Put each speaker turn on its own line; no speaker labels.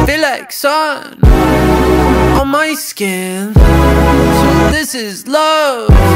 feel like sun on my skin. So this is love.